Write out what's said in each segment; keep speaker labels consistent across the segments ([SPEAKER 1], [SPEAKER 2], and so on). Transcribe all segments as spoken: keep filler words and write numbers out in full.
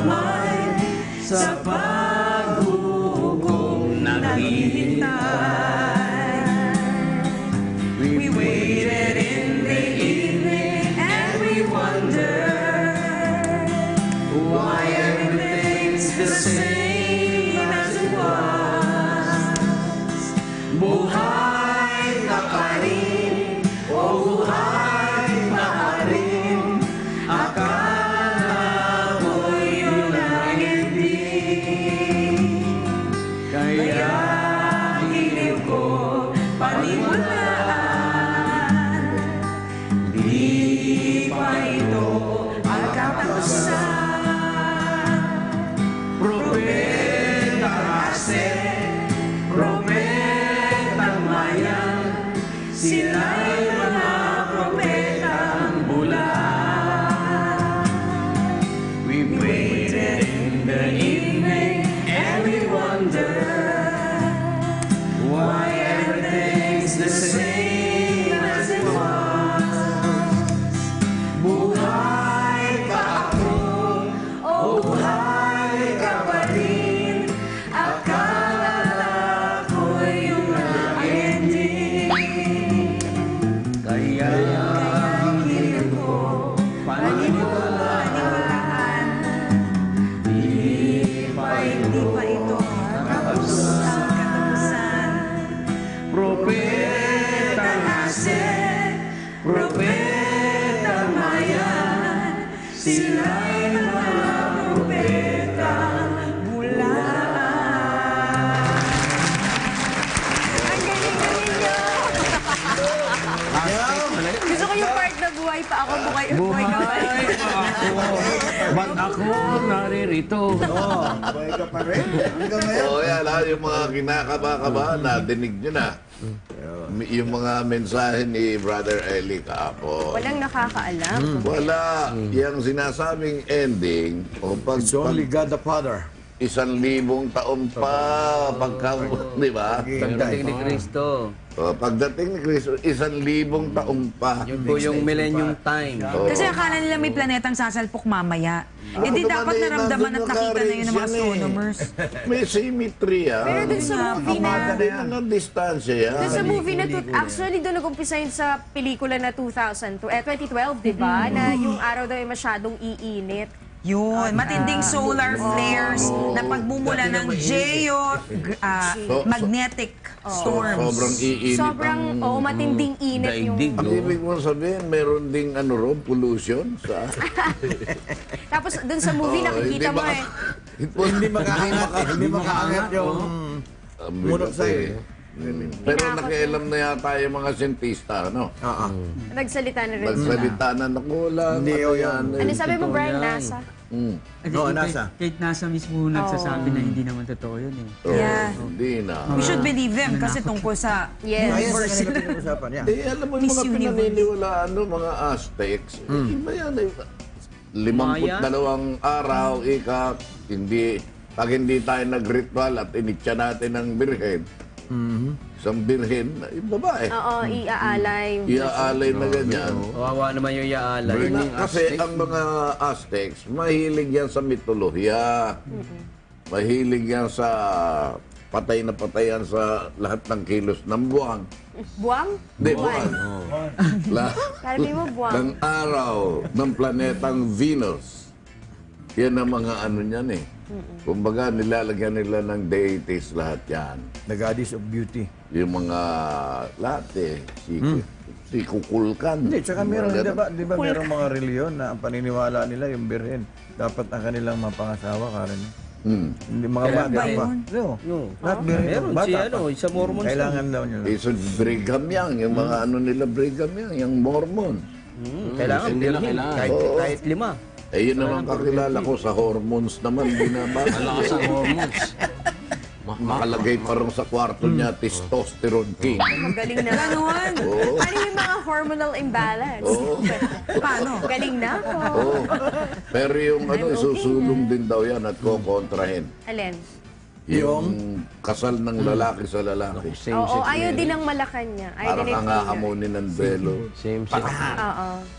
[SPEAKER 1] damay sa paghukom naghihintay. We waited in the evening and we wondered why everything's the same as it was. Buhay ka pa rin, o buhay pa rin, akala ko'y yun ang hindi. Kaya hiling ko paniwalaan, di pa ito ang katapusan. Propeta kasi, propetang mayan, sila'y mga propetang bulan. We waited in the evening and we wondered why everything's the same as it was. Buhay pa ako, o buhay ka pa rin, akala ko'y yun ang ending. Kaya hiling ko paniwalaan, di pa ito ang katapusan. Propeta kasi, propeta mayan, sila'y mga propetang bulan.
[SPEAKER 2] Ang galing-galing nyo! Gusto ko yung part na buhay pa ako, buhay, buhay ka pa rin.
[SPEAKER 1] Ba't ako naririto?
[SPEAKER 3] Oo, buhay ka pa rin. Hanggang ngayon.
[SPEAKER 4] Oo, yan ha, yung mga kinakaba-kaba, nadinig nyo na. Yung mga mensahe ni Brother Eli kahapon.
[SPEAKER 2] Walang nakakaalam.
[SPEAKER 4] Wala. Yung sinasabing ending, o pag,
[SPEAKER 3] It's only
[SPEAKER 4] pag
[SPEAKER 3] God the Father.
[SPEAKER 4] isang libong taon pa, pagka, di ba?
[SPEAKER 5] Pagdating ni Kristo.
[SPEAKER 4] O, pagdating ni Kristo, isang libong taon pa.
[SPEAKER 5] Yun po yung millennium time.
[SPEAKER 4] Oo.
[SPEAKER 6] Kasi akala nila may planetang sasalpok mamaya. Hindi
[SPEAKER 4] Ako
[SPEAKER 6] dapat
[SPEAKER 4] naman eh,
[SPEAKER 6] naramdaman
[SPEAKER 4] nandun
[SPEAKER 6] at nakita na yun ng mga
[SPEAKER 4] naka-range yan eh.
[SPEAKER 6] astronomers.
[SPEAKER 4] May symmetry, ah.
[SPEAKER 2] Pero dun sa movie na...
[SPEAKER 4] Hindi na ng distansya yan.
[SPEAKER 2] Doon sa movie na, tu- actually doon nag-umpisa yun sa pelikula na two thousand, eh, twenty twelve, di ba? Na yung araw daw ay masyadong iinit.
[SPEAKER 6] Yun, matinding solar flares na pagmumula ng geo ah,
[SPEAKER 4] So- so-
[SPEAKER 6] magnetic
[SPEAKER 4] So,
[SPEAKER 6] storms.
[SPEAKER 4] sobrang iinit
[SPEAKER 2] Sobrang,
[SPEAKER 4] ang...
[SPEAKER 2] oo, matinding init yung...
[SPEAKER 5] Daigdig.
[SPEAKER 4] Ang ibig mo sabihin, meron ding ano ro, pollution sa...
[SPEAKER 2] Tapos doon sa movie
[SPEAKER 4] Oo,
[SPEAKER 2] nakikita mo
[SPEAKER 4] maka-
[SPEAKER 2] eh.
[SPEAKER 3] Hindi makaangat eh. Hindi makaangat yung...
[SPEAKER 4] Ang
[SPEAKER 3] Munot
[SPEAKER 4] bigat
[SPEAKER 3] sa'yo
[SPEAKER 4] eh. Pero nakialam na yata yung mga siyentista, ano?
[SPEAKER 3] Oo.
[SPEAKER 2] Nagsalita na rin sila.
[SPEAKER 4] Magsalita na, naku, wala.
[SPEAKER 3] Hindi,
[SPEAKER 4] ano
[SPEAKER 3] o
[SPEAKER 4] yan.
[SPEAKER 2] Ano sabi mo, Brian, NASA?
[SPEAKER 4] Mm.
[SPEAKER 3] Oo, nasa.
[SPEAKER 7] Kahit nasa mismo nagsasabi na hindi naman totoo yun eh.
[SPEAKER 4] Oo,
[SPEAKER 6] Yeah.
[SPEAKER 4] Hindi na.
[SPEAKER 6] We should believe them kasi tungkol sa
[SPEAKER 2] Yes.
[SPEAKER 3] Ayun sa kanila pinag-usapan. Yeah.
[SPEAKER 4] Eh, alam mo yung
[SPEAKER 6] Miss
[SPEAKER 4] mga
[SPEAKER 6] Universe.
[SPEAKER 4] pinaniniwalaan, no, mga Aztecs, eh, iba yan. Eh. Limamput
[SPEAKER 5] Maya?
[SPEAKER 4] dalawang araw, ika, hindi, pag hindi tayo nag-ritual at initya natin ng birhen, isang birhen, yung babae,
[SPEAKER 2] Oo, iaalay.
[SPEAKER 4] iaalay na ganyan.
[SPEAKER 5] Kawawa naman yung yaalay.
[SPEAKER 4] Na, kasi ang mga Aztecs, mahilig yan sa mitolohiya. Mahilig yan sa patay na patay yan sa lahat ng kilos ng buwan.
[SPEAKER 2] Buwang?
[SPEAKER 4] Hindi, buwan. La,
[SPEAKER 2] Sabi mo, buwang.
[SPEAKER 4] ng araw ng planetang Venus. Yan ang mga ano niyan eh. Kumbaga, nilalagyan nila ng deities lahat yan.
[SPEAKER 3] The goddess of beauty.
[SPEAKER 4] Yung mga lahat eh. Si, si Kukulkan.
[SPEAKER 3] Hindi, tsaka meron,
[SPEAKER 4] Mga
[SPEAKER 3] di ba,
[SPEAKER 4] ganun.
[SPEAKER 3] di ba merong mga reliyon na ang paniniwala nila yung birhen. Dapat ang kanilang mapangasawa, Karen.
[SPEAKER 4] Hmm.
[SPEAKER 3] Hindi mga
[SPEAKER 5] Kaya
[SPEAKER 3] bata
[SPEAKER 6] ba
[SPEAKER 3] pa.
[SPEAKER 6] yun?
[SPEAKER 3] No.
[SPEAKER 5] No.
[SPEAKER 3] Lahat birhen.
[SPEAKER 5] Meron
[SPEAKER 3] Bata
[SPEAKER 5] si
[SPEAKER 3] pa.
[SPEAKER 5] ano, sa Mormons.
[SPEAKER 3] Kailangan daw nyo.
[SPEAKER 4] Eh, so Brigham Young, yung mga ano nila Brigham Young, yung Mormon.
[SPEAKER 5] Hmm, kailangan
[SPEAKER 1] Hindi na
[SPEAKER 5] bilhin.
[SPEAKER 1] kailangan.
[SPEAKER 5] Kahit,
[SPEAKER 4] Oo.
[SPEAKER 5] kahit lima.
[SPEAKER 4] Eh, yun naman kakilala ko sa hormones naman, binabasa.
[SPEAKER 1] Malakas ang hormones. Ma- ma-
[SPEAKER 4] Makalagay parang sa kwarto niya, testosterone king.
[SPEAKER 2] Magaling na.
[SPEAKER 6] Ganon.
[SPEAKER 4] Oo.
[SPEAKER 2] Ano yung mga hormonal imbalance?
[SPEAKER 4] Oo.
[SPEAKER 6] Paano?
[SPEAKER 2] Galing na ako.
[SPEAKER 4] Oo. Pero yung ano, susulong din daw yan at kukontrahin.
[SPEAKER 2] Alin?
[SPEAKER 4] Yung kasal ng lalaki sa lalaki.
[SPEAKER 5] Same
[SPEAKER 2] Oo,
[SPEAKER 5] sex
[SPEAKER 2] ayaw
[SPEAKER 5] marriage.
[SPEAKER 2] din ng Malacan niya. Ayaw
[SPEAKER 4] Para
[SPEAKER 2] din
[SPEAKER 4] ka
[SPEAKER 2] ng
[SPEAKER 4] nga
[SPEAKER 2] finger.
[SPEAKER 4] hamunin ng belo.
[SPEAKER 5] Same sex.
[SPEAKER 2] Oo.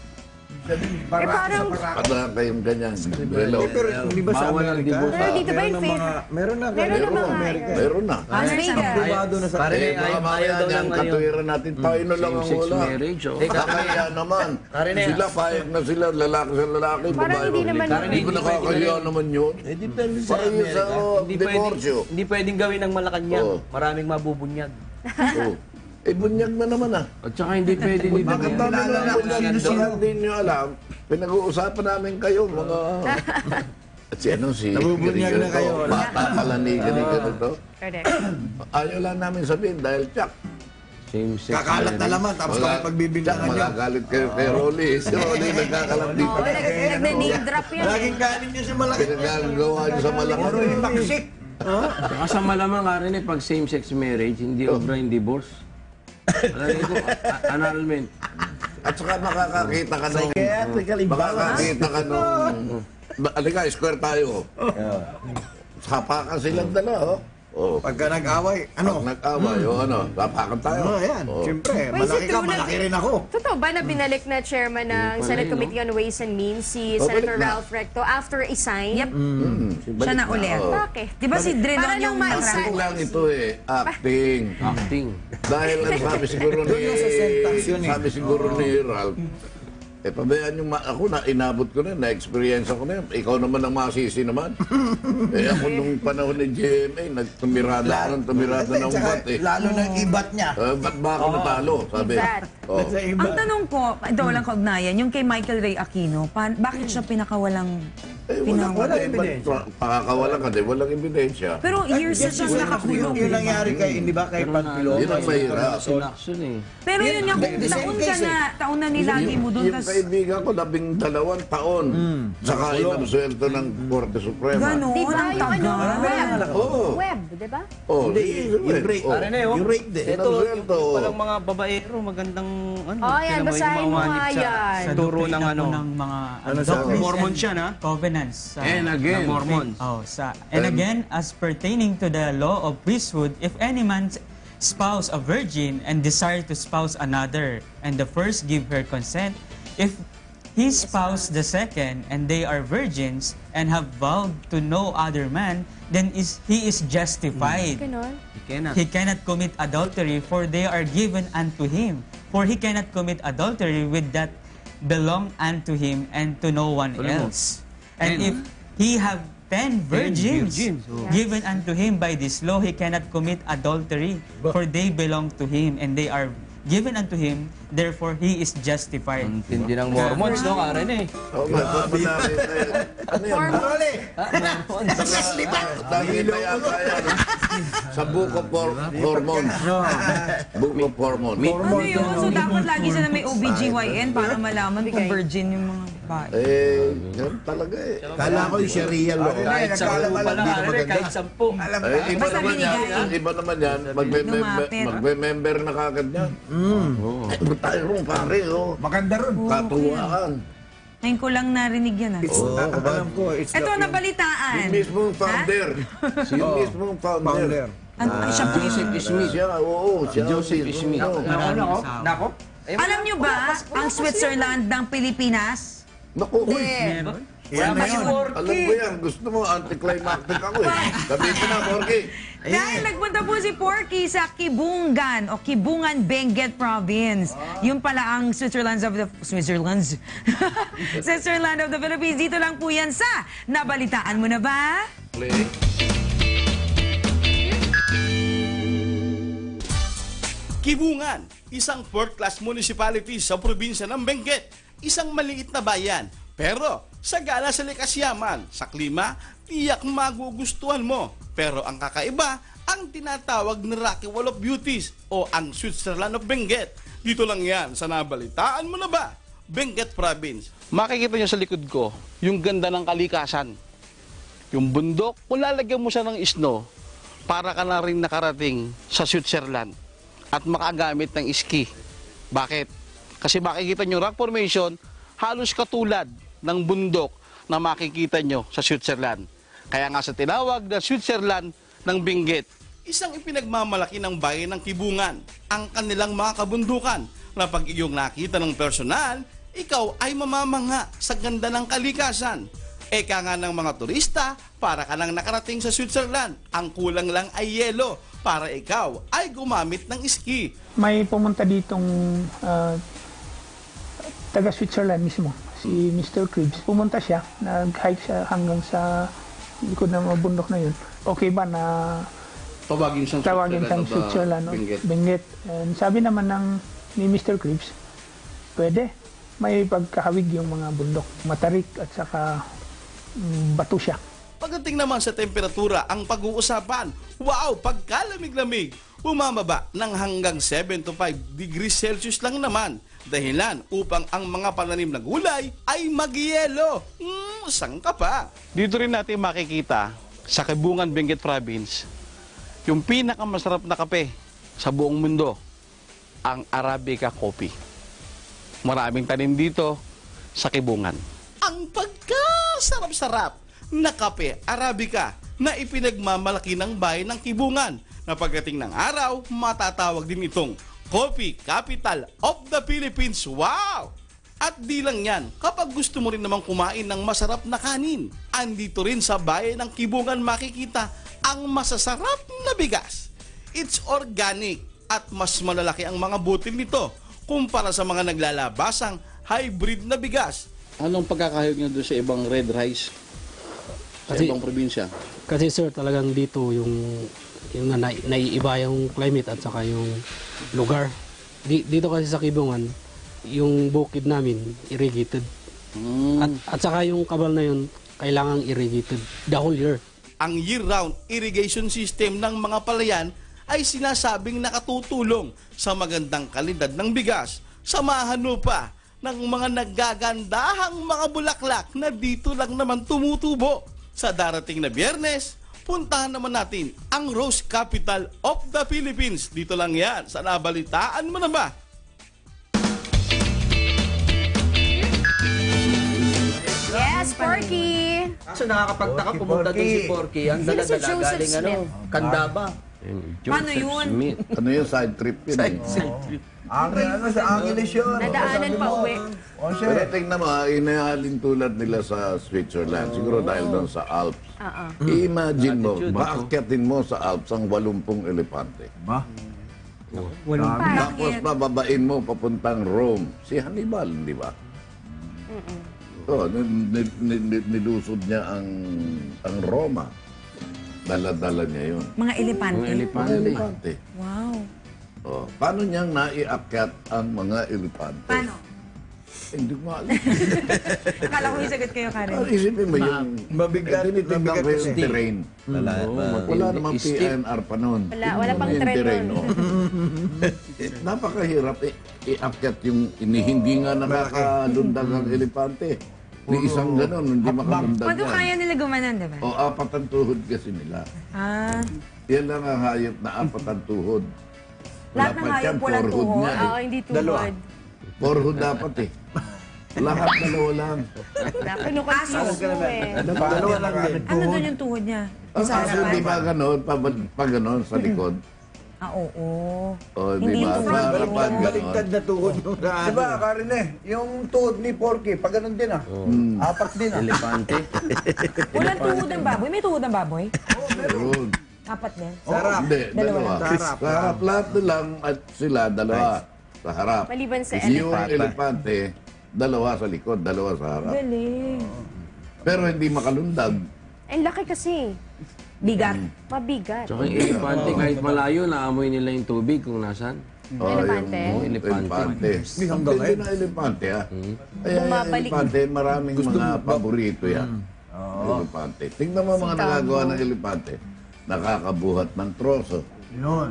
[SPEAKER 2] Eh, parang,
[SPEAKER 4] Para kayong ganyan. Hello.
[SPEAKER 3] Eh, pero hindi ba sa
[SPEAKER 5] Bawal ang
[SPEAKER 3] Amerika?
[SPEAKER 5] divorce.
[SPEAKER 2] Pero dito ba
[SPEAKER 3] Meron
[SPEAKER 2] yung
[SPEAKER 3] ng
[SPEAKER 2] faith?
[SPEAKER 3] mga, meron na.
[SPEAKER 2] Meron na
[SPEAKER 3] sa
[SPEAKER 2] mga-
[SPEAKER 3] Amerika.
[SPEAKER 4] Meron na.
[SPEAKER 2] Las Vegas.
[SPEAKER 3] Aprobado na sa
[SPEAKER 5] Pare,
[SPEAKER 4] Eh,
[SPEAKER 5] ayaw-
[SPEAKER 4] baka
[SPEAKER 5] ayaw
[SPEAKER 4] mamaya
[SPEAKER 5] daw
[SPEAKER 4] niyan,
[SPEAKER 5] ng ano.
[SPEAKER 4] katuwiran natin, tayo na lang ang
[SPEAKER 5] Same-sex
[SPEAKER 4] wala.
[SPEAKER 5] marriage, oh.
[SPEAKER 4] Kakaya naman.
[SPEAKER 5] Pare na yan.
[SPEAKER 4] Sila, payag na sila, lalaki sa lalaki,
[SPEAKER 2] Parang
[SPEAKER 4] babae
[SPEAKER 2] hindi
[SPEAKER 4] maglipat.
[SPEAKER 2] naman-
[SPEAKER 4] Hindi ba nakakahiya naman yun?
[SPEAKER 8] Eh, depende sa
[SPEAKER 4] Parang yun sa
[SPEAKER 8] Amerika.
[SPEAKER 4] oh,
[SPEAKER 5] Hindi pwedeng,
[SPEAKER 4] divorsyo.
[SPEAKER 5] hindi pwedeng gawin ng Malacanang.
[SPEAKER 4] Oo.
[SPEAKER 5] Maraming mabubunyag.
[SPEAKER 4] Oh. Eh, bunyag na naman ah.
[SPEAKER 5] At saka hindi pwede ni
[SPEAKER 4] Bakit dami na bunyag? Hindi nyo alam. Pinag-uusapan namin kayo, mga... At si ano si...
[SPEAKER 3] Nabubunyag na kayo, wala.
[SPEAKER 4] Bata pala ni ganito.
[SPEAKER 2] Correct.
[SPEAKER 4] Ayaw lang namin sabihin dahil tsak.
[SPEAKER 5] Same-sex
[SPEAKER 3] Kakalat na laman, tapos
[SPEAKER 4] Wala-
[SPEAKER 3] kami pagbibintangan
[SPEAKER 4] Tsak,
[SPEAKER 3] nyo.
[SPEAKER 4] magagalit kayo kay Rolly. Si Rolly nagkakalat dito.
[SPEAKER 2] Oo, nag- nag-name drop yan. eh.
[SPEAKER 3] Laging galing nyo sa malaki.
[SPEAKER 4] Pinagagawa nyo sa malaki.
[SPEAKER 3] Pero yung baksik.
[SPEAKER 9] Saka sa malamang ka rin eh, pag same-sex marriage, hindi obra yung divorce. Alam ko, a- annulment.
[SPEAKER 4] At saka makakakita ka nung...
[SPEAKER 8] Psychiatrical imbalance.
[SPEAKER 4] Makakakita ka nung... Ba- Alika, square tayo. Sapakan silang dala, oh. Oh.
[SPEAKER 3] Pagka nag-away, ano?
[SPEAKER 4] Pag nag-away, oh, ano, sapakan tayo.
[SPEAKER 3] Ano, yan.
[SPEAKER 4] Oh.
[SPEAKER 3] Siyempre,
[SPEAKER 2] Wait,
[SPEAKER 3] malaki
[SPEAKER 2] si
[SPEAKER 3] ka,
[SPEAKER 2] True na-
[SPEAKER 3] malaki rin ako.
[SPEAKER 2] Totoo ba na binalik na chairman ng Senate Committee on Ways and Means si
[SPEAKER 4] Oh,
[SPEAKER 2] Senator
[SPEAKER 4] balik na.
[SPEAKER 2] Ralph Recto after isign?
[SPEAKER 6] Yep.
[SPEAKER 4] Mm.
[SPEAKER 6] Siya na ulit.
[SPEAKER 4] Oh.
[SPEAKER 2] Bakit?
[SPEAKER 6] Di ba si Drilon
[SPEAKER 2] Para
[SPEAKER 6] yung
[SPEAKER 2] nang maisa-
[SPEAKER 4] Acting lang ito eh. Acting.
[SPEAKER 9] Acting.
[SPEAKER 4] Dahil ang sabi siguro ni...
[SPEAKER 3] Doon yung sa syntax yun eh.
[SPEAKER 4] Sabi siguro ni Ralph, eh, pabayaan yung... ma- Ako na, inabot ko na, na-experience ko na. Ikaw naman ang masisi naman. eh, ako nung panahon ni G M A, nagtumirada ako ng tumirada ng
[SPEAKER 8] Tsaka,
[SPEAKER 4] bat eh.
[SPEAKER 8] Lalo na yung ibat niya.
[SPEAKER 4] Eh, ba't ba ako natalo? Sabi.
[SPEAKER 2] That.
[SPEAKER 4] Oh.
[SPEAKER 3] Sa iba.
[SPEAKER 6] Ang tanong ko, ito walang kaugnayan, yung kay Michael Ray Aquino, pa- bakit siya pinakawalang...
[SPEAKER 4] Eh,
[SPEAKER 6] Pinang-
[SPEAKER 4] wala, wala
[SPEAKER 3] Walang ebidensya.
[SPEAKER 4] Pakakawalan ka din, walang ebidensya.
[SPEAKER 6] Pero years na siyang nakakulong.
[SPEAKER 3] Yung nangyari kay, hindi ba, kay Panfilo?
[SPEAKER 4] Yun ang mahirap.
[SPEAKER 9] Sinaction eh.
[SPEAKER 6] Pero yun nga, kung
[SPEAKER 3] The same
[SPEAKER 6] taon ka
[SPEAKER 3] case
[SPEAKER 6] na, taon na nilagi mo doon,
[SPEAKER 4] Yung
[SPEAKER 6] tas
[SPEAKER 4] kaibigan ko, labing dalawang taon. Saka inabsuelto ng Korte Suprema.
[SPEAKER 6] gano'n,
[SPEAKER 2] Di ba
[SPEAKER 6] ang
[SPEAKER 2] yung ano,
[SPEAKER 6] tagal.
[SPEAKER 2] web?
[SPEAKER 4] Oo.
[SPEAKER 2] Web, di ba?
[SPEAKER 4] Oh,
[SPEAKER 8] Hindi,
[SPEAKER 4] di-
[SPEAKER 8] yung rape.
[SPEAKER 4] oh.
[SPEAKER 5] Pare na yun.
[SPEAKER 8] Yung rape din.
[SPEAKER 5] Ito, yung,
[SPEAKER 4] Inabsuelto.
[SPEAKER 5] yung palang mga babaero, magandang ano.
[SPEAKER 2] Oh, yan,
[SPEAKER 5] sila may
[SPEAKER 2] basahin mo
[SPEAKER 5] mamanip
[SPEAKER 2] nga
[SPEAKER 5] sa-
[SPEAKER 2] yan.
[SPEAKER 7] Sa
[SPEAKER 5] Turo
[SPEAKER 7] doktrina
[SPEAKER 5] ng
[SPEAKER 7] po
[SPEAKER 5] ano.
[SPEAKER 7] ng mga
[SPEAKER 3] Ano sa-
[SPEAKER 7] doctrines
[SPEAKER 5] Mormon
[SPEAKER 7] and
[SPEAKER 5] siya, na?
[SPEAKER 7] covenants. sa-
[SPEAKER 9] And again.
[SPEAKER 5] Ng Mormons.
[SPEAKER 7] Oh, sa, and again, as pertaining to the law of priesthood, if any man spouse a virgin and desire to spouse another, and the first give her consent, if he spouse the second, and they are virgins, and have vowed to no other man, then is he is justified.
[SPEAKER 2] Ganon.
[SPEAKER 5] You cannot.
[SPEAKER 7] He cannot commit adultery, for they are given unto him. For he cannot commit adultery with that belong unto him and to no one
[SPEAKER 5] Alam mo,
[SPEAKER 7] else. And
[SPEAKER 5] ten.
[SPEAKER 7] if he have ten virgins,
[SPEAKER 5] virgins, oh.
[SPEAKER 7] given unto him by this law, he cannot commit adultery, for they belong to him, and they are given unto him, therefore he is justified.
[SPEAKER 5] Ang tindi ng Mormons, no, Karen eh.
[SPEAKER 4] Oh, my God, namin, eh, ano yun?
[SPEAKER 2] Mormon.
[SPEAKER 4] Dahil na yata yan. Sa Book of Mor- Mormon. Book of Mormon.
[SPEAKER 6] Ano yun? So dapat lagi siya na may O B G Y N para malaman kung virgin yung mga babae.
[SPEAKER 4] Eh, yan talaga eh.
[SPEAKER 8] Kala ko yung Sharia law.
[SPEAKER 5] Kahit sa pa lang,
[SPEAKER 8] Hindi na
[SPEAKER 5] Karen eh,
[SPEAKER 8] maganda.
[SPEAKER 5] kahit sampu.
[SPEAKER 4] Eh, iba
[SPEAKER 6] Basta
[SPEAKER 4] naman yan.
[SPEAKER 6] binigay.
[SPEAKER 4] Iba naman yan. Magme-member,
[SPEAKER 6] Lumapit.
[SPEAKER 4] magme-member na kagad yan. Eh, ba't tayo rin, pare, oh.
[SPEAKER 8] Maganda ron.
[SPEAKER 4] Katuwaan.
[SPEAKER 6] Ngayon ko lang narinig yan. Ah.
[SPEAKER 3] It's, ah, alam ko, it's
[SPEAKER 6] Ito,
[SPEAKER 3] the-
[SPEAKER 6] nabalitaan.
[SPEAKER 4] Yung mismong founder. Yung mismong founder.
[SPEAKER 3] founder.
[SPEAKER 6] Ano, siya po yung-
[SPEAKER 9] Joseph Smith.
[SPEAKER 4] Siya, oo. Siya,
[SPEAKER 9] Joseph
[SPEAKER 4] mismo.
[SPEAKER 9] Smith.
[SPEAKER 7] Maraming asawa.
[SPEAKER 5] Nako.
[SPEAKER 6] Alam nyo ba, ang Switzerland ng Pilipinas?
[SPEAKER 4] Naku, uy.
[SPEAKER 7] Meron.
[SPEAKER 3] Yan na yun.
[SPEAKER 4] Alam ko yan. Gusto mo, anticlimactic ako eh. Sabihin ko na, Porky.
[SPEAKER 6] Dahil nagpunta po si Porky sa Kibungan o Kibungan, Benguet Province. Yun pala ang Switzerland of the Switzerlands. Switzerland of the Philippines. Dito lang po yan sa Nabalitaan Mo Na Ba?
[SPEAKER 4] Play.
[SPEAKER 10] Kibungan, isang fourth-class municipality sa probinsya ng Benguet, isang maliit na bayan. Pero sa gala sa likas yaman, sa klima, tiyak magugustuhan mo. Pero ang kakaiba, ang tinatawag na Rocky Wall of Beauties o ang Switzerland of Benguet. Dito lang yan sa Nabalitaan Mo Na Ba? Benguet Province. Makikita nyo sa likod ko, yung ganda ng kalikasan. Yung bundok, kung lalagyan mo siya ng snow, para ka na rin nakarating sa Switzerland at makagamit ng ski. Bakit? Kasi makikita nyo rock formation, halos katulad ng bundok na makikita nyo sa Switzerland. Kaya nga sa tinawag na Switzerland ng Benguet. Isang ipinagmamalaki ng bayan ng Kibungan, ang kanilang mga kabundukan na pag iyong nakita ng personal, ikaw ay mamamangha sa ganda ng kalikasan. Eka nga ng mga turista, para ka nang nakarating sa Switzerland. Ang kulang lang ay yelo para ikaw ay gumamit ng ski.
[SPEAKER 11] May pumunta ditong ah, taga Switzerland mismo, si mister Kribs. Pumunta siya, nag-hike siya hanggang sa likod ng mga bundok na yun. Okay ba na
[SPEAKER 9] Tawagin siyang
[SPEAKER 11] tawagin siyang Switzerland, no?
[SPEAKER 9] Benguet.
[SPEAKER 11] Benguet. And sabi naman ng ni mister Kribs, pwede. May pagkahawig yung mga bundok. Matarik at saka mm, bato siya.
[SPEAKER 10] Pagdating naman sa temperatura, ang pag-uusapan, wow, pagkalamig-lamig, bumababa ng hanggang seven to five degrees Celsius lang naman. Dahilan upang ang mga pananim na gulay ay magyelo. Hmm, saan ka pa? Dito rin natin makikita sa Kibungan, Benguet Province, yung pinakamasarap na kape sa buong mundo, ang Arabica Coffee. Maraming tanim dito sa Kibungan. Ang pagkasarap-sarap na kape Arabica na ipinagmamalaki ng bayan ng Kibungan, na pagdating ng araw, matatawag din itong Coffee Capital of the Philippines. Wow! At di lang yan, kapag gusto mo rin namang kumain ng masarap na kanin, andito rin sa bayan ng Kibungan makikita ang masasarap na bigas. It's organic at mas malalaki ang mga butil nito kumpara sa mga naglalabasang hybrid na bigas.
[SPEAKER 12] Anong pagkakahiyog niyo doon sa ibang red rice? Sa
[SPEAKER 13] Kasi-
[SPEAKER 12] ibang probinsya?
[SPEAKER 13] Kasi sir, talagang dito yung yung na, naiiba yung climate at saka yung lugar. Di, dito kasi sa Kibungan, yung bukid namin irrigated. At, at saka yung kabal na yun, kailangang irrigated the whole year.
[SPEAKER 10] Ang year-round irrigation system ng mga palayan ay sinasabing nakatutulong sa magandang kalidad ng bigas. Samahan mo pa ng mga naggagandahang mga bulaklak na dito lang naman tumutubo. Sa darating na Biyernes, puntahan naman natin ang Rose Capital of the Philippines. Dito lang yan sa Nabalitaan Mo Na Ba?
[SPEAKER 2] Yes, Porky!
[SPEAKER 5] Kaso nakakapagtaka, pumunta doon si Porky. Ang
[SPEAKER 2] Sino si
[SPEAKER 5] dala-dala
[SPEAKER 2] Joseph
[SPEAKER 5] galing ano,
[SPEAKER 2] Smith?
[SPEAKER 5] Kandaba.
[SPEAKER 6] Paano yun?
[SPEAKER 5] Smith.
[SPEAKER 4] Ano yung side trip yun? eh?
[SPEAKER 8] Angel, ano sa Angeles yun?
[SPEAKER 2] Nadaanan pa uwi.
[SPEAKER 8] O siya.
[SPEAKER 4] Pero tingnan mo, ah, inahalin tulad nila sa Switzerland. Siguro dahil doon sa Alps.
[SPEAKER 2] Oo.
[SPEAKER 4] I-imagine mo,
[SPEAKER 9] Attitude,
[SPEAKER 4] paakyatin mo sa Alps ang walumpung elepante.
[SPEAKER 8] Ba?
[SPEAKER 4] Tapos pababain mo papuntang Rome. Si Hannibal, di ba? So, nil- nil- nil- nilusod niya ang ang Roma. Dala-dala niya yun.
[SPEAKER 6] Mga elepante.
[SPEAKER 9] Mga elepante.
[SPEAKER 4] Elepante.
[SPEAKER 6] Wow.
[SPEAKER 4] Oh, paano niyang naiakyat ang mga elepante?
[SPEAKER 6] Paano?
[SPEAKER 4] Hindi ko alam.
[SPEAKER 6] Akala ko yung sagot kayo, Karen.
[SPEAKER 4] Ah, isipin mo yung...
[SPEAKER 8] mabigat-
[SPEAKER 4] eh, tinitignan
[SPEAKER 8] mabigat
[SPEAKER 4] ko yung
[SPEAKER 8] kasi.
[SPEAKER 4] terrain.
[SPEAKER 3] Wala,
[SPEAKER 4] Wala namang P N R pa noon.
[SPEAKER 2] Wala, wala pang
[SPEAKER 4] Yung
[SPEAKER 2] trend
[SPEAKER 4] terrain,
[SPEAKER 2] nun.
[SPEAKER 4] oh. Eh, Napakahirap i- iakyat yung... ini- Hindi nga nakakalundag ang elepante. Ni isang ganun, hindi makalundag
[SPEAKER 6] Paano
[SPEAKER 4] yan.
[SPEAKER 6] kaya nila gumanan, di ba?
[SPEAKER 4] O apat ang tuhod kasi nila.
[SPEAKER 6] Ah.
[SPEAKER 4] Yan lang ang hayop na apat ang tuhod.
[SPEAKER 6] Lahat ng
[SPEAKER 4] Dapat
[SPEAKER 6] hayop
[SPEAKER 4] yan,
[SPEAKER 6] walang
[SPEAKER 4] four hood
[SPEAKER 6] tuhod?
[SPEAKER 4] nga eh.
[SPEAKER 2] Oo, hindi
[SPEAKER 8] Dalawa.
[SPEAKER 2] tuhod.
[SPEAKER 4] Four hood dapat eh. Lahat dalawa lang.
[SPEAKER 2] Kinukonfuse mo eh.
[SPEAKER 8] Dalawa lang din.
[SPEAKER 6] Ano doon yung tuhod niya?
[SPEAKER 4] Ang
[SPEAKER 6] Sa
[SPEAKER 4] aso,
[SPEAKER 6] harapan?
[SPEAKER 4] di ba ganon? Pa, pa ganon sa likod?
[SPEAKER 6] Ah, oo.
[SPEAKER 4] O,
[SPEAKER 6] Hindi
[SPEAKER 4] di ba?
[SPEAKER 6] yung
[SPEAKER 4] Sa
[SPEAKER 6] front,
[SPEAKER 4] harapan,
[SPEAKER 6] yung-
[SPEAKER 8] Baliktad
[SPEAKER 4] ganon.
[SPEAKER 8] na tuhod yung Di ba, Karen eh, yung tuhod ni Porky, pag ganun din ah. Apat din ah.
[SPEAKER 9] Elepante.
[SPEAKER 6] Walang tuhod ng baboy? May tuhod ng baboy?
[SPEAKER 4] Meron.
[SPEAKER 6] Apat din.
[SPEAKER 8] Sa harap.
[SPEAKER 4] Hindi,
[SPEAKER 6] Dalawa
[SPEAKER 4] dalawa.
[SPEAKER 8] lang. Sa harap.
[SPEAKER 4] Sa harap lahat na lang at sila dalawa sa harap.
[SPEAKER 2] Maliban sa
[SPEAKER 4] Yung
[SPEAKER 2] elephant.
[SPEAKER 4] elepante, dalawa sa likod, dalawa sa harap.
[SPEAKER 6] Galing.
[SPEAKER 4] Pero hindi makalundag.
[SPEAKER 2] Ang laki kasi.
[SPEAKER 6] Bigat.
[SPEAKER 2] Mabigat.
[SPEAKER 9] Tsaka yung elepante, kahit malayo, naamoy nila yung tubig kung nasan.
[SPEAKER 4] Oh,
[SPEAKER 2] Elepante?
[SPEAKER 4] yung
[SPEAKER 9] Elepante.
[SPEAKER 4] elepante. Ang tindi na elepante ah. Kaya yung
[SPEAKER 2] Bumabalik.
[SPEAKER 4] elepante, maraming mga paborito yan. Elepante. Tingnan mo mga nagagawa ng elepante. Nakakabuhat ng troso.
[SPEAKER 8] Yun.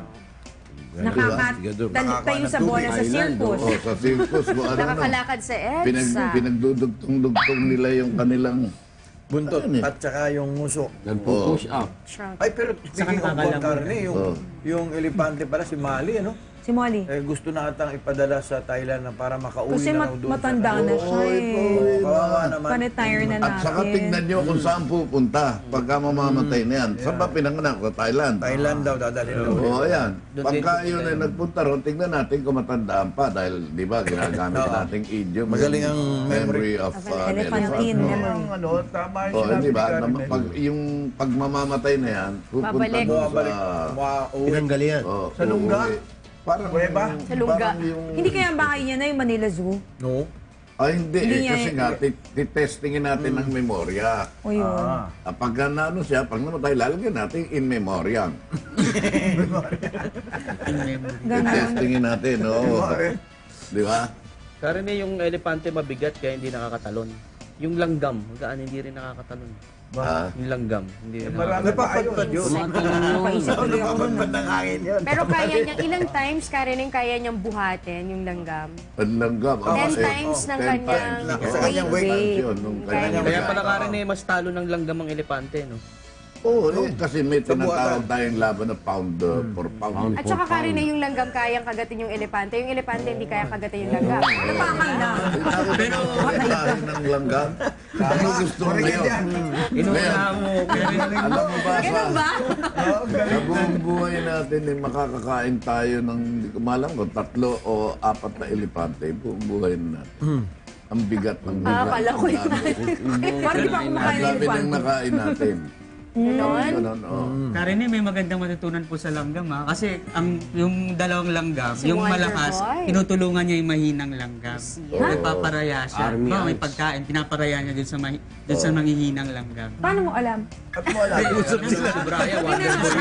[SPEAKER 6] Nakakatayo sa bola sa circus.
[SPEAKER 4] Oo, sa circus. Kung ano, ano.
[SPEAKER 2] Nakakalakad sa
[SPEAKER 4] Pinag,
[SPEAKER 2] EDSA.
[SPEAKER 4] pinagdudugtong-dugtong nila yung kanilang
[SPEAKER 3] Buntot
[SPEAKER 4] Ano eh?
[SPEAKER 3] at saka yung nguso.
[SPEAKER 9] Nagpo-push up.
[SPEAKER 2] Trunk.
[SPEAKER 3] Ay, pero speaking of Paul Carne, yung,
[SPEAKER 4] Oh.
[SPEAKER 3] yung elepante pala, si Mali, ano?
[SPEAKER 6] Si Molly.
[SPEAKER 3] Eh, gusto na atang ipadala sa Thailand na para makauwi
[SPEAKER 6] Kasi
[SPEAKER 3] na
[SPEAKER 6] mat-
[SPEAKER 3] raw doon.
[SPEAKER 6] matanda
[SPEAKER 3] sa
[SPEAKER 6] na siya eh.
[SPEAKER 3] Kawawa naman.
[SPEAKER 6] Pa-retire na
[SPEAKER 4] At saka
[SPEAKER 6] natin.
[SPEAKER 4] tignan nyo kung saan pupunta pagka mamamatay na yan. Saan ba pinanganak? Sa Thailand.
[SPEAKER 3] Thailand daw, dadalhin daw.
[SPEAKER 4] Oo, ayan.
[SPEAKER 9] Doon
[SPEAKER 4] Pagka
[SPEAKER 9] din
[SPEAKER 4] yun
[SPEAKER 9] sila
[SPEAKER 4] ay
[SPEAKER 9] yun.
[SPEAKER 4] nagpunta ron, tignan natin kung matandaan pa dahil, di ba, ginagamit
[SPEAKER 3] Oo.
[SPEAKER 4] nating idiom.
[SPEAKER 3] Magaling ang
[SPEAKER 4] memory of
[SPEAKER 6] Of
[SPEAKER 4] uh,
[SPEAKER 6] an elephantine
[SPEAKER 4] elephant.
[SPEAKER 6] memory.
[SPEAKER 8] Ang ano, tama yung
[SPEAKER 4] Oo,
[SPEAKER 8] sinabi
[SPEAKER 4] di ba?
[SPEAKER 8] ni Karen,
[SPEAKER 4] Na-
[SPEAKER 8] eh.
[SPEAKER 4] Pag, yung pagmamamatay na yan, pupunta
[SPEAKER 2] Babalik.
[SPEAKER 4] doon
[SPEAKER 3] Bumabalik.
[SPEAKER 4] sa...
[SPEAKER 3] Umauwi.
[SPEAKER 14] Pinanggalingan.
[SPEAKER 4] Oo,
[SPEAKER 8] Sa lungga?
[SPEAKER 4] uuwi. Parang
[SPEAKER 8] Kuweba?
[SPEAKER 2] Sa lungga.
[SPEAKER 4] parang yung...
[SPEAKER 6] Hindi kaya ang bahay niya na yung Manila Zoo?
[SPEAKER 3] No?
[SPEAKER 4] Ay, hindi,
[SPEAKER 6] Hindi
[SPEAKER 4] eh,
[SPEAKER 6] niya-
[SPEAKER 4] kasi nga, tit- titestingin natin ng memorya.
[SPEAKER 6] O yun.
[SPEAKER 8] Ah.
[SPEAKER 4] Ah, pagka na ano siya, pag namatay, lalagyan natin in memoriam.
[SPEAKER 6] Ganon.
[SPEAKER 4] Titestingin natin, oo. Di ba?
[SPEAKER 5] Karne yung elepante mabigat kaya hindi nakakatalon. Yung langgam, magaan hindi rin nakakatalon.
[SPEAKER 4] Ah.
[SPEAKER 5] Yung langgam, hindi rin
[SPEAKER 8] Marami
[SPEAKER 5] nakakatalon.
[SPEAKER 8] pa ayun.
[SPEAKER 14] yun.
[SPEAKER 6] Napaisip tuloy ako nun.
[SPEAKER 8] Napapagpad ng hangin yun.
[SPEAKER 2] Pero kaya niya, ilang times Karen yung kaya niyang buhatin yung langgam?
[SPEAKER 4] Ang langgam. ah,
[SPEAKER 2] Ten
[SPEAKER 4] eh,
[SPEAKER 2] times ng
[SPEAKER 4] ten
[SPEAKER 2] kanyang
[SPEAKER 4] times.
[SPEAKER 3] Sa kanyang weight.
[SPEAKER 4] Times yun, nung
[SPEAKER 2] Kaya
[SPEAKER 4] kanyang
[SPEAKER 5] Kaya
[SPEAKER 4] weight.
[SPEAKER 5] pala Karne mas talo ng langgam ang elepante, no?
[SPEAKER 4] Oo, eh, kasi may
[SPEAKER 3] Sa
[SPEAKER 4] tinatawag
[SPEAKER 3] buhatan.
[SPEAKER 4] tayong laban na pound uh, per pound.
[SPEAKER 2] At saka Karen yung langgam kayang kagatin yung elepante. Yung elepante hindi kayang kagatin yung langgam.
[SPEAKER 6] Napakan na.
[SPEAKER 4] Pero, tayo ng langgam. Ano gusto mo ngayon?
[SPEAKER 5] Inuuna mo, Karen.
[SPEAKER 4] Alam mo ba,
[SPEAKER 6] Ganun
[SPEAKER 4] sa,
[SPEAKER 6] ba?
[SPEAKER 4] sa buong buhay natin, eh, makakakain tayo ng, hindi ko malam ko, tatlo o apat na elepante. Buong buhay natin. Ang bigat ng
[SPEAKER 2] Ah,
[SPEAKER 4] bigat.
[SPEAKER 2] kala ko
[SPEAKER 4] Ang
[SPEAKER 2] yun.
[SPEAKER 4] dami.
[SPEAKER 6] Parang di pa ako
[SPEAKER 4] Ang
[SPEAKER 6] kumakain ng
[SPEAKER 4] dami ng
[SPEAKER 6] elefante.
[SPEAKER 4] nakain natin.
[SPEAKER 2] Ganon?
[SPEAKER 4] Ganon, oh.
[SPEAKER 7] Karine, may magandang matutunan po sa langgam ha. Kasi ang yung dalawang langgam,
[SPEAKER 2] Si
[SPEAKER 7] yung
[SPEAKER 2] Wonder
[SPEAKER 7] malakas,
[SPEAKER 2] Boy.
[SPEAKER 7] tinutulungan niya yung mahinang langgam.
[SPEAKER 2] Yeah.
[SPEAKER 7] Nagpaparaya siya.
[SPEAKER 9] Army
[SPEAKER 7] Ba, may
[SPEAKER 9] ants.
[SPEAKER 7] pagkain, pinaparaya niya dun sa, mahi, dun sa manghihinang langgam.
[SPEAKER 6] Paano mo alam?
[SPEAKER 8] At mo alam.
[SPEAKER 5] Si Brian, wonder boy.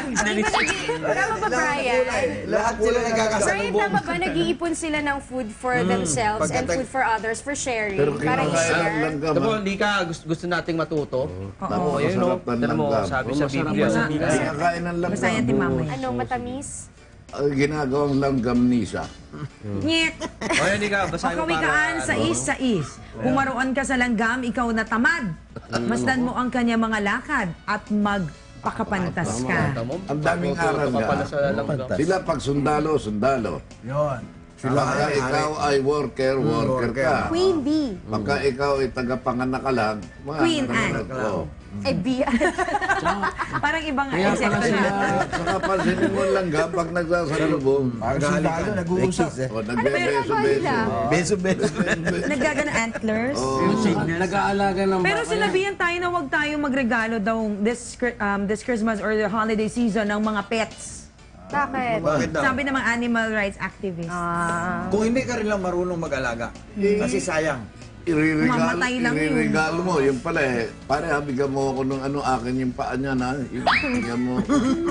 [SPEAKER 2] Tama ba, Brian?
[SPEAKER 14] Lahat sila nagkakasama.
[SPEAKER 2] Brian, tama ba nag-iipon sila ng food for themselves and
[SPEAKER 3] Pagkatag-
[SPEAKER 2] food for others for sharing?
[SPEAKER 4] Pero
[SPEAKER 2] Para
[SPEAKER 4] kinakain
[SPEAKER 2] i-share?
[SPEAKER 4] ng langgam.
[SPEAKER 5] Ito po,
[SPEAKER 4] ah.
[SPEAKER 5] hindi ka gusto, gusto nating matuto.
[SPEAKER 4] Tapos
[SPEAKER 5] Ayun, no?
[SPEAKER 4] masarap ng
[SPEAKER 5] Tignan mo,
[SPEAKER 4] langgam.
[SPEAKER 5] sabi sa Biblia.
[SPEAKER 4] Kinakain ng
[SPEAKER 6] Basta yan
[SPEAKER 4] langgam.
[SPEAKER 6] ti mamay.
[SPEAKER 2] Ano, matamis?
[SPEAKER 4] Uh, ginagawang langgam nisa.
[SPEAKER 6] Nyet.
[SPEAKER 5] O, yan, hindi ka, basahin mo para...
[SPEAKER 6] Kawikaan sa
[SPEAKER 5] ano,
[SPEAKER 6] is sa is. Pumaroon ka sa langgam, ikaw na tamad. Masdan mo ang kanya mga lakad at magpakapantas ka.
[SPEAKER 5] Tama mo?
[SPEAKER 4] Ang daming
[SPEAKER 5] Matuto
[SPEAKER 4] aral
[SPEAKER 5] ka
[SPEAKER 4] nga.
[SPEAKER 5] pala sa langgam.
[SPEAKER 4] Sila pag sundalo, sundalo.
[SPEAKER 8] Yun.
[SPEAKER 4] Pagka ikaw ay worker, worker ka.
[SPEAKER 2] Queen bee.
[SPEAKER 4] Pagka ikaw ay tagapanganak ka lang, mga
[SPEAKER 6] Queen
[SPEAKER 4] nanganak
[SPEAKER 6] Anne.
[SPEAKER 4] ko.
[SPEAKER 2] Eh, bee.
[SPEAKER 6] Parang ibang
[SPEAKER 4] Kaya pala
[SPEAKER 6] eksepto
[SPEAKER 4] sila,
[SPEAKER 6] na.
[SPEAKER 4] saka pansinin mo lang ga, pag nagsasalubong,
[SPEAKER 8] Ang sundalo, nag-uusap.
[SPEAKER 4] o nagbebeso-beso.
[SPEAKER 3] Beso-beso.
[SPEAKER 6] Naggagana antlers.
[SPEAKER 4] Oh,
[SPEAKER 9] Nag-aalaga ng
[SPEAKER 6] Pero
[SPEAKER 9] baka
[SPEAKER 6] sinabihan tayo na huwag tayong magregalo daw this, Chri- um, this Christmas or the holiday season ng mga pets.
[SPEAKER 2] Bakit?
[SPEAKER 3] Bakit daw?
[SPEAKER 6] Sabi ng mga animal rights activists.
[SPEAKER 2] Ah.
[SPEAKER 3] Kung hindi ka rin lang marunong mag-alaga, kasi sayang.
[SPEAKER 4] Iririgalo,
[SPEAKER 6] Mamatay lang yun.
[SPEAKER 4] iririgalo mo, yung pala eh, pare ha, bigyan mo ako ng ano, akin yung paa niya na, yung bigyan mo.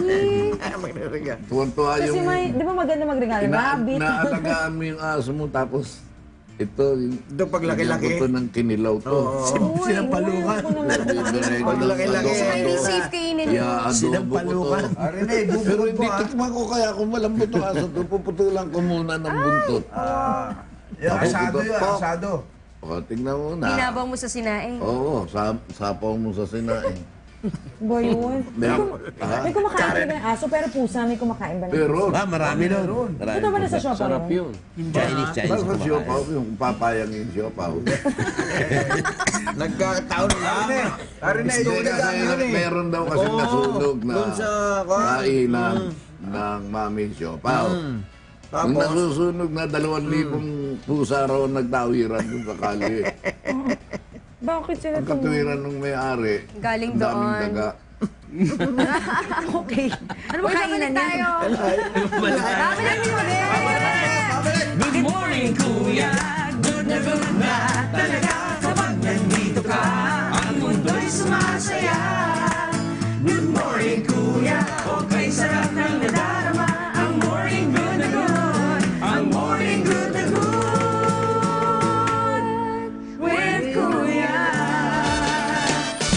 [SPEAKER 4] Tuwan-tuwa
[SPEAKER 6] Kasi
[SPEAKER 4] yung,
[SPEAKER 6] may, di ba maganda magregalo?
[SPEAKER 4] ina,
[SPEAKER 6] Rabbit.
[SPEAKER 4] naalagaan mo yung aso mo, tapos, ito,
[SPEAKER 3] Ito pag laki-laki.
[SPEAKER 4] bigyan ko to ng kinilaw to.
[SPEAKER 6] Uy,
[SPEAKER 3] Sinampalukan.
[SPEAKER 4] Bibigyan
[SPEAKER 3] Pag laki-laki.
[SPEAKER 2] Saka hindi safe kainin
[SPEAKER 4] Kaya
[SPEAKER 2] mo.
[SPEAKER 4] adobo ko to.
[SPEAKER 3] Sinampalukan.
[SPEAKER 8] Arin eh,
[SPEAKER 4] Pero
[SPEAKER 8] bubukod
[SPEAKER 4] hindi
[SPEAKER 8] mo ah.
[SPEAKER 4] tikman ko kaya kung malambot ang aso to, puputulan ko muna ng buntot.
[SPEAKER 8] Ah, yung asado yun, asado.
[SPEAKER 4] O, tingnan mo na.
[SPEAKER 2] Binabaw mo sa sinaing.
[SPEAKER 4] Oo, sa, sapaw mo sa sinaing.
[SPEAKER 6] Ba yun?
[SPEAKER 4] Meron. Ha?
[SPEAKER 6] May kumakain ba ng aso pero pusa may kumakain ba ng
[SPEAKER 4] Pero,
[SPEAKER 14] Ah, marami nun. Marami.
[SPEAKER 6] Ito ba na sa shop?
[SPEAKER 9] Sarap
[SPEAKER 6] yun?
[SPEAKER 9] yun.
[SPEAKER 14] Chinese, Chinese.
[SPEAKER 4] Bakit
[SPEAKER 14] kumakain.
[SPEAKER 4] siopaw? Yung papayang yung siopaw.
[SPEAKER 3] Nagkataon lang.
[SPEAKER 8] Arin eh, arin eh,
[SPEAKER 4] Hindi
[SPEAKER 8] yung
[SPEAKER 4] kasi
[SPEAKER 8] nag-ano eh.
[SPEAKER 4] meron daw kasi
[SPEAKER 3] Oo,
[SPEAKER 4] nasunog na
[SPEAKER 3] doon sa kwan.
[SPEAKER 4] kainan ng mami siopaw. Ang
[SPEAKER 3] Tapos?
[SPEAKER 4] nasusunog na dalawang libong pusa raw nagtawiran doon sa kali.
[SPEAKER 6] Bakit sila
[SPEAKER 4] Ang
[SPEAKER 6] ito?
[SPEAKER 4] katuwiran ng may-ari,
[SPEAKER 2] Galing
[SPEAKER 4] ang daming
[SPEAKER 2] doon.
[SPEAKER 4] daga.
[SPEAKER 6] Okay. Ano ba kainan
[SPEAKER 2] tayo.
[SPEAKER 6] niya?
[SPEAKER 2] Babalik ulit.
[SPEAKER 1] Good morning, kuya. Good na good na talaga. Kapag nandito ka, ang mundo'y sumasaya.